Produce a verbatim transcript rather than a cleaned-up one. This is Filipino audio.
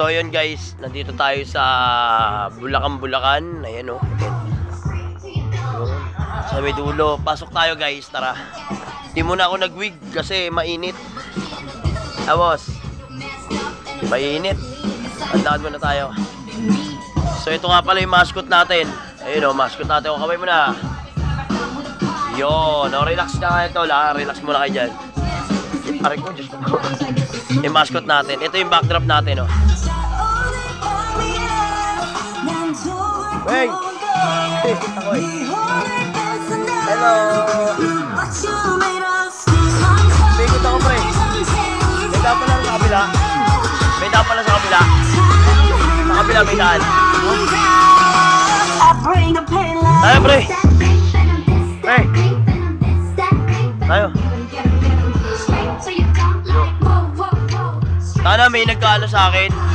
So yun guys, nandito tayo sa Bulacan, Bulacan. Ayan o. Sa may dulo. Pasok tayo guys, tara. Hindi muna ako nag-wig kasi mainit. Tapos, mainit. Tandaan muna tayo. So ito nga pala yung mascot natin. Ayun o, mascot natin. O, kamay mo na. Yun, o, relax na nga ito. Relax muna kayo dyan. Aray ko, Diyos ko. Yung mascot natin. Ito yung backdrop natin o. Hey! Hey, ako eh. Hello! Bigit ako pre. May daan pala sa kabila. May daan pala sa kabila. Sa kabila may daan. Tayo pre! Pre! Tayo. Sana may nagkaano sa akin.